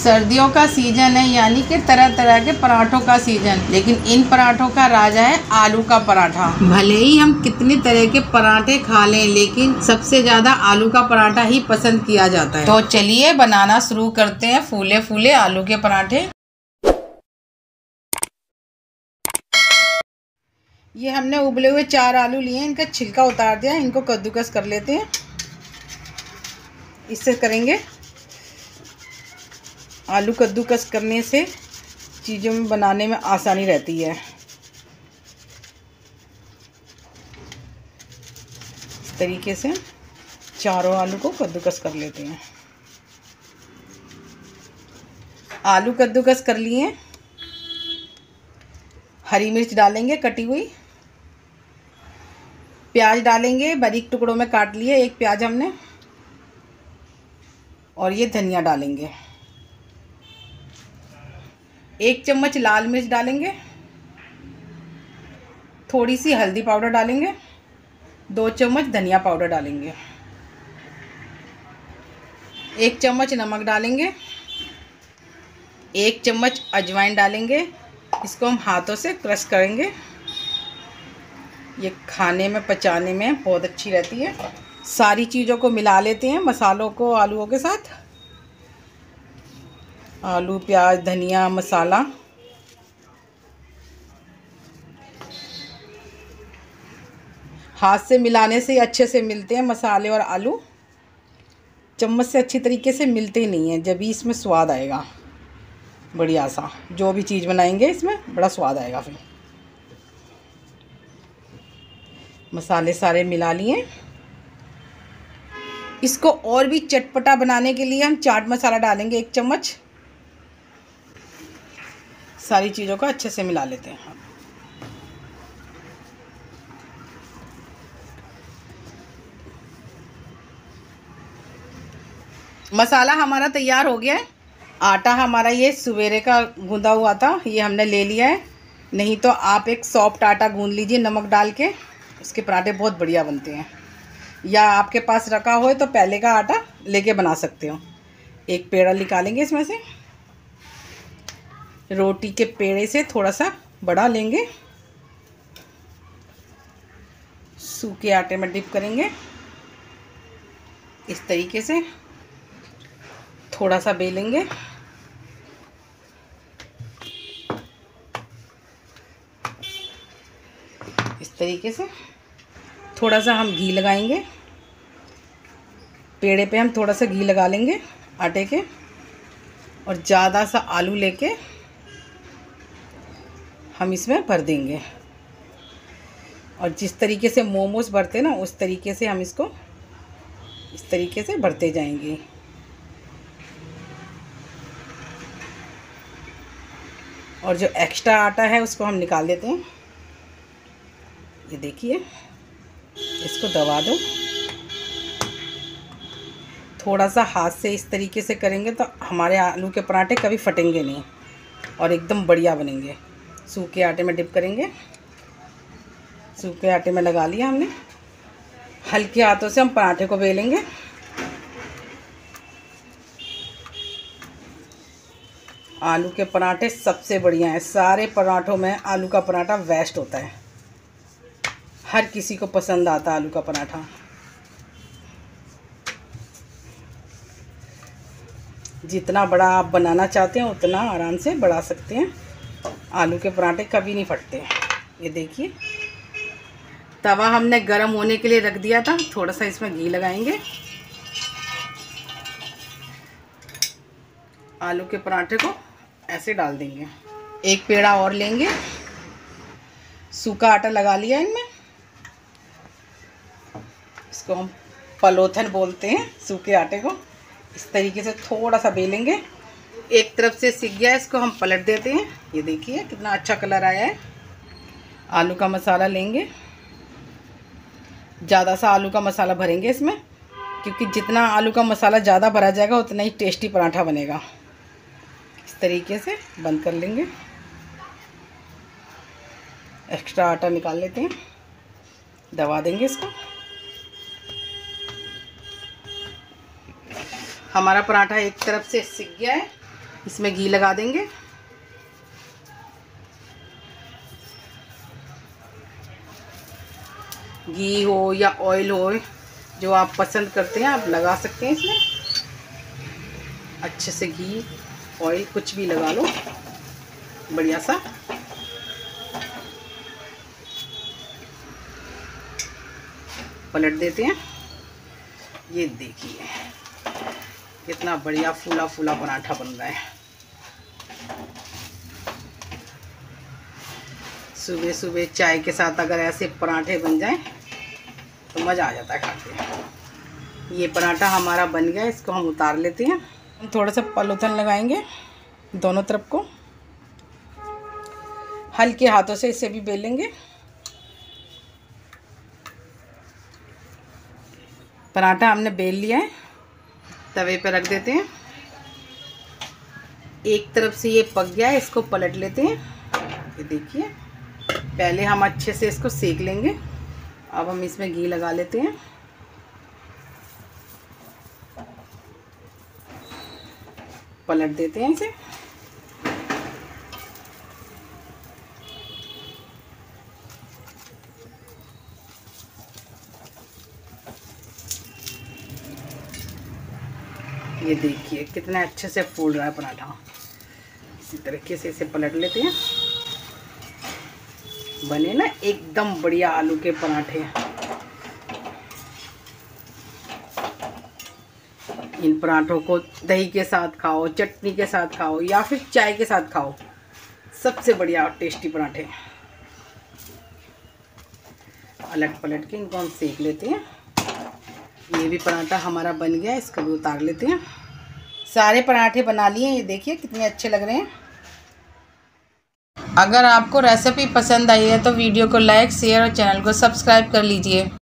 सर्दियों का सीजन है, यानी कि तरह तरह के पराठों का सीजन। लेकिन इन पराठों का राजा है आलू का पराठा। भले ही हम कितने तरह के पराठे खा लें, लेकिन सबसे ज्यादा आलू का पराठा ही पसंद किया जाता है। तो चलिए बनाना शुरू करते हैं फूले फूले आलू के पराठे। ये हमने उबले हुए 4 आलू लिए हैं, इनका छिलका उतार दिया। इनको कद्दूकस कर लेते हैं। इससे करेंगे, आलू कद्दूकस करने से चीज़ों में बनाने में आसानी रहती है। इस तरीके से चारों आलू को कद्दूकस कर लेते हैं। आलू कद्दूकस कर लिए। हरी मिर्च डालेंगे कटी हुई, प्याज डालेंगे बारीक टुकड़ों में काट लिए 1 प्याज हमने, और ये धनिया डालेंगे। 1 चम्मच लाल मिर्च डालेंगे, थोड़ी सी हल्दी पाउडर डालेंगे, 2 चम्मच धनिया पाउडर डालेंगे, 1 चम्मच नमक डालेंगे, 1 चम्मच अजवाइन डालेंगे। इसको हम हाथों से क्रश करेंगे। ये खाने में पचाने में बहुत अच्छी रहती है। सारी चीज़ों को मिला लेते हैं, मसालों को आलूओं के साथ। आलू, प्याज, धनिया, मसाला। हाथ से मिलाने से अच्छे से मिलते हैं मसाले और आलू। चम्मच से अच्छी तरीके से मिलते नहीं हैं, जब भी इसमें स्वाद आएगा बढ़िया सा। जो भी चीज़ बनाएंगे इसमें बड़ा स्वाद आएगा। फिर मसाले सारे मिला लिए। इसको और भी चटपटा बनाने के लिए हम चाट मसाला डालेंगे 1 चम्मच। सारी चीज़ों को अच्छे से मिला लेते हैं। मसाला हमारा तैयार हो गया है। आटा हमारा ये सवेरे का गूंदा हुआ था, ये हमने ले लिया है। नहीं तो आप एक सॉफ्ट आटा गूंद लीजिए नमक डाल के, उसके पराठे बहुत बढ़िया बनते हैं। या आपके पास रखा हो तो पहले का आटा लेके बना सकते हो। एक पेड़ा निकालेंगे इसमें से, रोटी के पेड़े से थोड़ा सा बड़ा लेंगे, सूखे आटे में डिप करेंगे। इस तरीके से थोड़ा सा बेलेंगे। इस तरीके से थोड़ा सा हम घी लगाएंगे। पेड़े पे हम थोड़ा सा घी लगा लेंगे आटे के, और ज़्यादा सा आलू लेके हम इसमें भर देंगे। और जिस तरीके से मोमोज भरते हैं ना, उस तरीके से हम इसको इस तरीके से भरते जाएंगे। और जो एक्स्ट्रा आटा है उसको हम निकाल देते हैं। ये देखिए, इसको दबा दो। थोड़ा सा हाथ से इस तरीके से करेंगे तो हमारे आलू के पराठे कभी फटेंगे नहीं और एकदम बढ़िया बनेंगे। सूखे आटे में डिप करेंगे। सूखे आटे में लगा लिया हमने। हल्के हाथों से हम पराठे को बेलेंगे। आलू के पराठे सबसे बढ़िया हैं। सारे पराठों में आलू का पराठा बेस्ट होता है। हर किसी को पसंद आता है आलू का पराठा। जितना बड़ा आप बनाना चाहते हैं उतना आराम से बढ़ा सकते हैं। आलू के पराठे कभी नहीं फटते। ये देखिए, तवा हमने गरम होने के लिए रख दिया था। थोड़ा सा इसमें घी लगाएंगे। आलू के पराठे को ऐसे डाल देंगे। एक पेड़ा और लेंगे। सूखा आटा लगा लिया इनमें। इसको हम पलोथन बोलते हैं, सूखे आटे को। इस तरीके से थोड़ा सा बेलेंगे। एक तरफ से सिक गया, इसको हम पलट देते हैं। ये देखिए कितना अच्छा कलर आया है। आलू का मसाला लेंगे। ज़्यादा सा आलू का मसाला भरेंगे इसमें, क्योंकि जितना आलू का मसाला ज़्यादा भरा जाएगा उतना ही टेस्टी पराठा बनेगा। इस तरीके से बंद कर लेंगे। एक्स्ट्रा आटा निकाल लेते हैं। दबा देंगे इसको। हमारा पराठा एक तरफ से सिक गया है। इसमें घी लगा देंगे। घी हो या ऑयल हो, जो आप पसंद करते हैं आप लगा सकते हैं इसमें। अच्छे से घी ऑयल कुछ भी लगा लो बढ़िया सा। पलट देते हैं। ये देखिए कितना बढ़िया फूला फूला पराठा बन रहा है। सुबह सुबह चाय के साथ अगर ऐसे पराठे बन जाएं तो मज़ा आ जाता है खाते। ये पराठा हमारा बन गया, इसको हम उतार लेते हैं। हम थोड़ा सा पलोथन लगाएंगे दोनों तरफ को, हल्के हाथों से इसे भी बेलेंगे। पराठा हमने बेल लिया है, तवे पे रख देते हैं। एक तरफ से ये पक गया है, इसको पलट लेते हैं। ये देखिए पहले हम अच्छे से इसको सेक लेंगे। अब हम इसमें घी लगा लेते हैं। पलट देते हैं इसे। ये देखिए कितना अच्छे से फूल रहा है पराठा। इसी तरीके से इसे पलट लेते हैं। बने ना एकदम बढ़िया आलू के पराठे। इन पराठों को दही के साथ खाओ, चटनी के साथ खाओ या फिर चाय के साथ खाओ, सबसे बढ़िया और टेस्टी पराठे। अलट पलट के इनको हम सेक लेते हैं। ये भी पराठा हमारा बन गया, इसको भी उतार लेते हैं। सारे पराठे बना लिए। ये देखिए कितने अच्छे लग रहे हैं। अगर आपको रेसिपी पसंद आई है तो वीडियो को लाइक, शेयर और चैनल को सब्सक्राइब कर लीजिए।